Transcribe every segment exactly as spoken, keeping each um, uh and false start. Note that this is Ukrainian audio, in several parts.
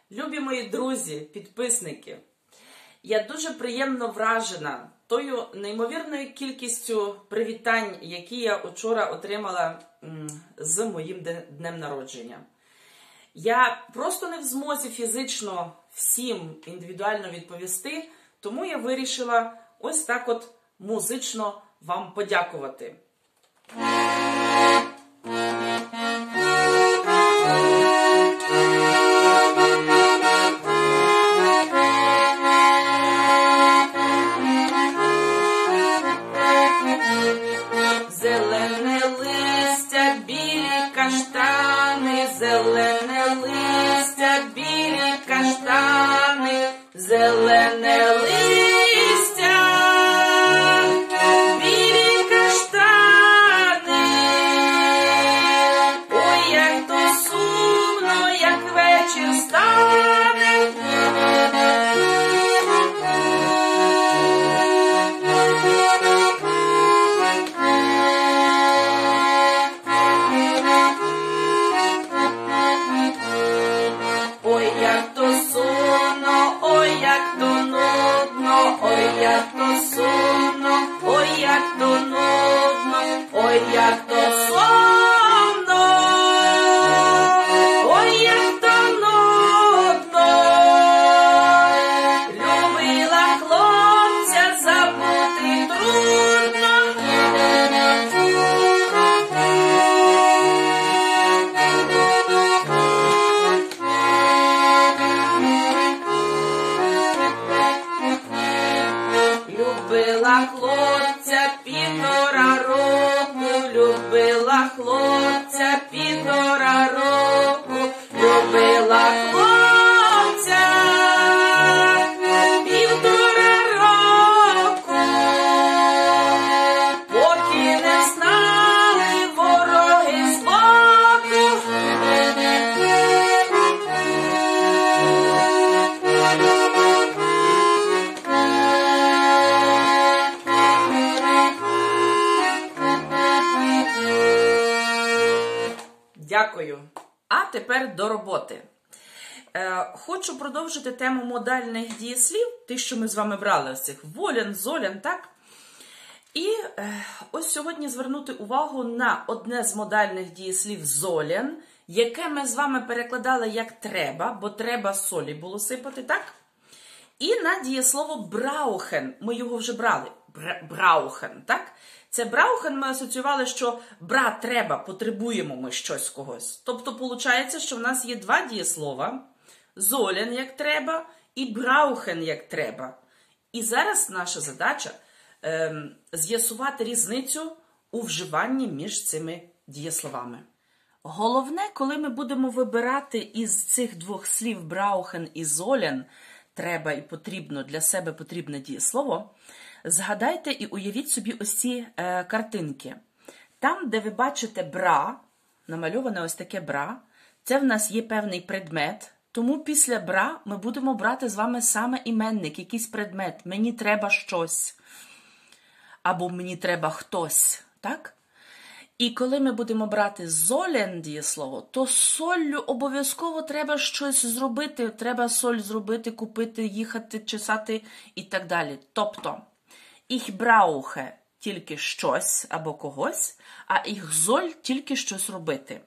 Любі мої друзі, підписники, я дуже приємно вражена тою неймовірною кількістю привітань, які я вчора отримала з моїм днем народження. Я просто не в змозі фізично всім індивідуально відповісти, тому я вирішила ось так от музично вам подякувати. Зелене листя, білі каштани, зелене листя, білі каштани, зелене листя, білі каштани. Ой, як то сумно, як вечір стане. Ой, як то сумно, ой, як то нудно, ой, як то сумно, ой, як то нудно, ой, як то сумно, ой, як то нудно. Любила хлопця, забути трудно. Любила хлопця півтора року, любила хлопця півтора року, любила хлопця півтора року, поки не знали вороги збоку. Дякую. А тепер до роботи. Е, хочу продовжити тему модальних дієслів, тих, що ми з вами брали, ось цих волен, золен, так? І е, ось сьогодні звернути увагу на одне з модальних дієслів золен, яке ми з вами перекладали як треба, бо треба солі було сипати, так? І на дієслово браухен, ми його вже брали, браухен, так? Це браухен ми асоціювали, що бра, треба, потребуємо ми щось когось. Тобто, виходить, що в нас є два дієслова, золен як треба і браухен як треба. І зараз наша задача е, з'ясувати різницю у вживанні між цими дієсловами. Головне, коли ми будемо вибирати із цих двох слів браухен і золен, треба і потрібно, для себе потрібне дієслово, згадайте і уявіть собі ось ці е, картинки. Там, де ви бачите бра, намальоване ось таке бра, це в нас є певний предмет, тому після бра ми будемо брати з вами саме іменник, якийсь предмет. Мені треба щось. Або мені треба хтось, так? І коли ми будемо брати золен дієслово, то з соллю обов'язково треба щось зробити. Треба соль зробити, купити, їхати, чесати і так далі. Тобто, ich brauche тільки щось або когось, а ich soll тільки щось робити.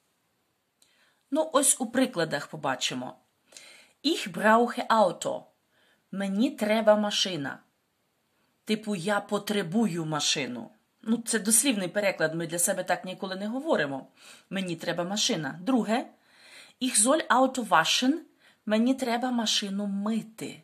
Ну, ось у прикладах побачимо. Ich brauche Auto. Мені треба машина. Типу, я потребую машину. Ну, це дослівний переклад, ми для себе так ніколи не говоримо. Мені треба машина. Друге, ich soll Auto waschen. Мені треба машину мити.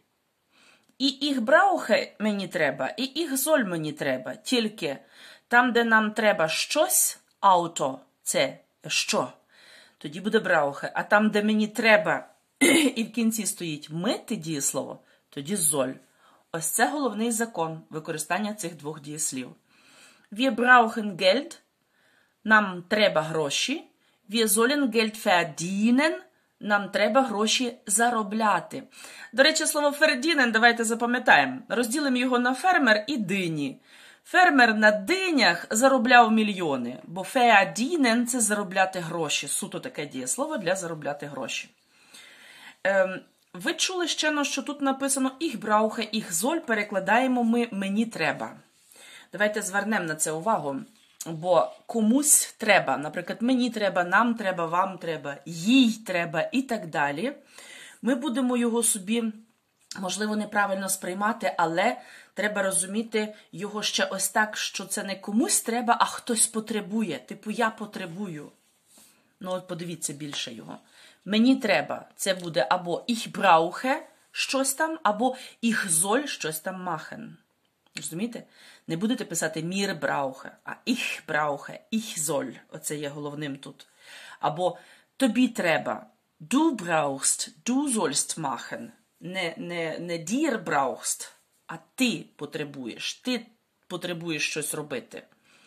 І ich brauche мені треба, і ich soll мені треба. Тільки там, де нам треба щось, auto – це що? Тоді буде brauche. А там, де мені треба, і в кінці стоїть мити дієслово, тоді soll. Ось це головний закон використання цих двох дієслів. Wir brauchen Geld. Нам треба гроші. Wir sollen Geld verdienen. Нам треба гроші заробляти. До речі, слово «фердінен» давайте запам'ятаємо. Розділимо його на фермер і дині. Фермер на динях заробляв мільйони, бо «фердінен» – це заробляти гроші. Суто таке дієслово для заробляти гроші. Ем, ви чули ще, що тут написано «Ich brauche», «Ich soll» перекладаємо ми «мені треба». Давайте звернемо на це увагу, бо комусь треба, наприклад, мені треба, нам треба, вам треба, їй треба і так далі. Ми будемо його собі, можливо, неправильно сприймати, але треба розуміти його ще ось так, що це не комусь треба, а хтось потребує. Типу, я потребую. Ну, от подивіться більше його. Мені треба, це буде або «ich brauche» щось там, або «ich soll» щось там machen. Розумієте? Не будете писати «mir brauche», а «ich brauche», «ich soll». Оце є головним тут. Або «тобі треба», «du brauchst», «du sollst machen». Не, не, не «dir brauchst», а «ти потребуєш», «ти потребуєш щось робити».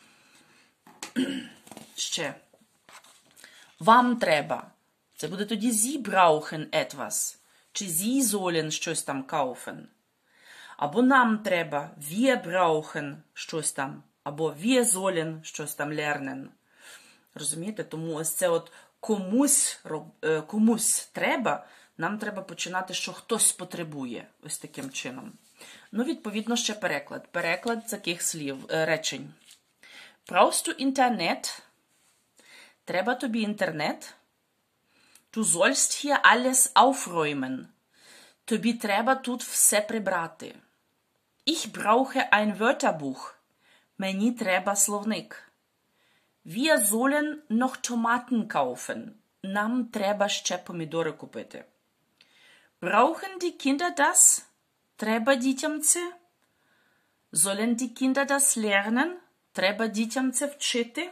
Ще. «Вам треба». Це буде тоді «Sie brauchen etwas», чи «Sie sollen» щось там kaufen. Або нам треба, wir brauchen щось там, або wir sollen щось там lernen. Розумієте? Тому ось це от комусь, комусь треба, нам треба починати, що хтось потребує. Ось таким чином. Ну, відповідно, ще переклад. Переклад таких слів, речень. Brauchst du Internet? Треба тобі інтернет? Du sollst hier alles aufräumen. Тобі треба тут все прибрати. Ich brauche ein Wörterbuch. Мені треба словник. Wir sollen noch Tomaten kaufen. Нам треба ще помідори купити. Brauchen die Kinder das? Треба дітям це? Sollen die Kinder das lernen? Треба дітям це вчити?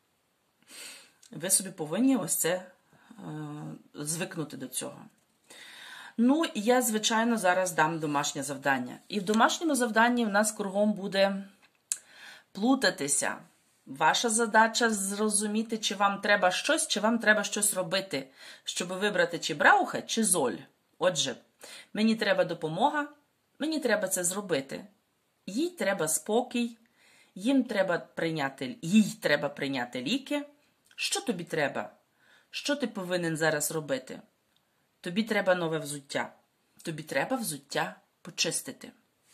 Ви собі повинні ось це е, звикнути до цього. Ну, я, звичайно, зараз дам домашнє завдання. І в домашньому завданні в нас кругом буде плутатися. Ваша задача зрозуміти, чи вам треба щось, чи вам треба щось робити, щоб вибрати чи брауха, чи золь. Отже, мені треба допомога, мені треба це зробити. Їй треба спокій, їм треба прийняти, їй треба прийняти ліки. Що тобі треба? Що ти повинен зараз робити? Тобі треба нове взуття. Тобі треба взуття почистити.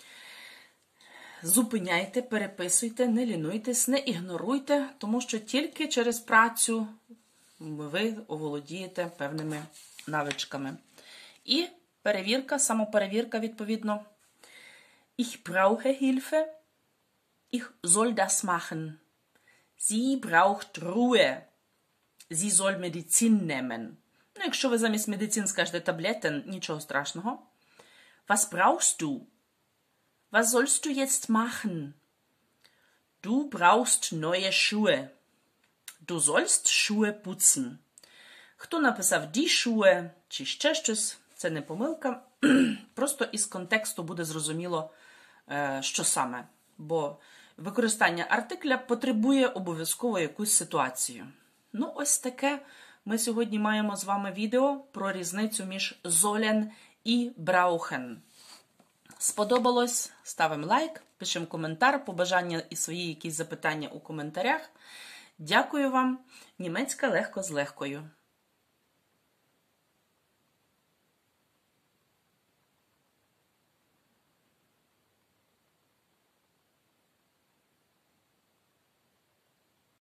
Зупиняйте, переписуйте, не лінуйтесь, не ігноруйте, тому що тільки через працю ви оволодієте певними навичками. І перевірка, самоперевірка відповідно. Ich brauche Hilfe. Ich soll das machen. Sie braucht Ruhe. Sie soll Medizin nehmen. Ну, якщо ви замість медицин скажете таблетен, нічого страшного. Was brauchst du? Was sollst du jetzt machen? Du brauchst neue Schuhe. Du sollst Schuhe putzen. Хто написав die Schuhe чи ще щось, це не помилка. Просто із контексту буде зрозуміло, що саме. Бо використання артикля потребує обов'язково якусь ситуацію. Ну, ось таке ми сьогодні маємо з вами відео про різницю між sollen і brauchen. Сподобалось? Ставимо лайк, пишемо коментар, побажання і свої якісь запитання у коментарях. Дякую вам. Німецька легко з легкою.